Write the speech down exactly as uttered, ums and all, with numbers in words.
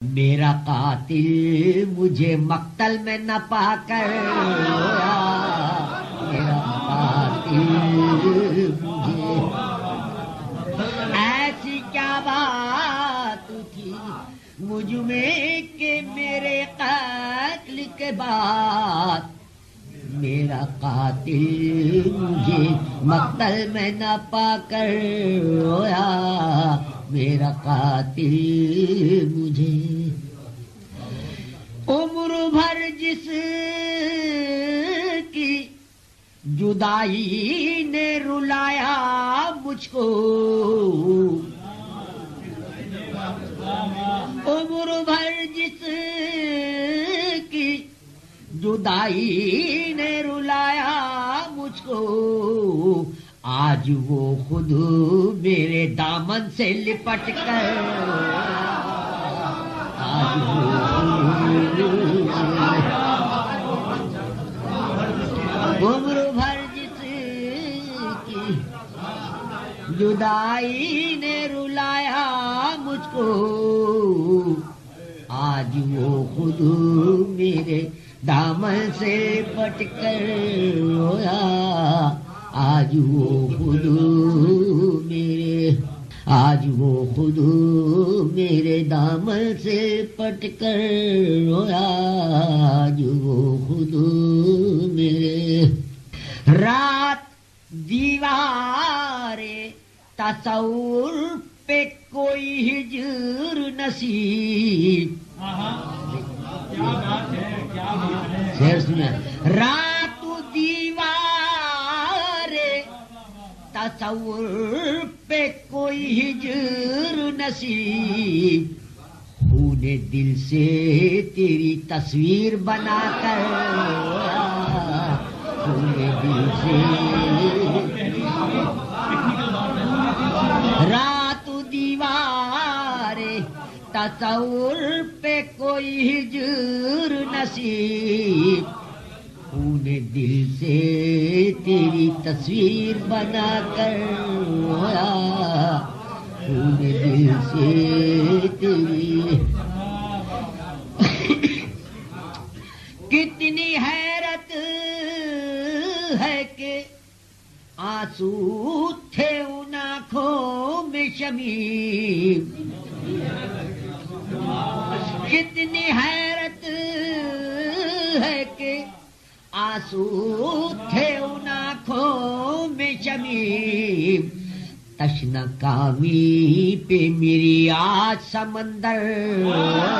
میرا قاتل مجھے مقتل میں نہ پا کر رویا، میرا قاتل مجھے، ایسی کیا بات تھی مجھ میں کہ میرے قتل کے بعد میرا قاتل مجھے مقتل میں نہ پا کر رویا، میرا قاتل مجھے عمر بھر جس کی جدائی نے رلایا مجھ کو، عمر بھر جس کی جدائی نے رلایا مجھ کو، آج وہ خود میرے دامن سے لپٹ کر، آج وہ عمر بھر جس کی جدائی نے رلایا مجھ کو، آج وہ خود میرے دامن سے لپٹ کر رویا، آج وہ خود میرے، آج وہ خود میرے دامن سے پٹ کر رویا، آج وہ خود میرے، رات دیوار تصور پہ کوئی ہجر نصیب، شعر سنیں، رات دیوار تصور پہ کوئی ہجر نصیب، خون دل سے تیری تصویر بنا کر، خون دل سے رات دیوار تصور پہ کوئی ہجر نصیب، خون دل سے تیری تصویر بنا کر رویا، خون دل سے تیری، کتنی حیرت ہے کہ آنسو تھے ان آنکھوں میں شمیم، کتنی حیرت ہے کہ آنسو تھے ان آنکھوں میں شمیم، تشنہ کامی پہ میری آج سمندر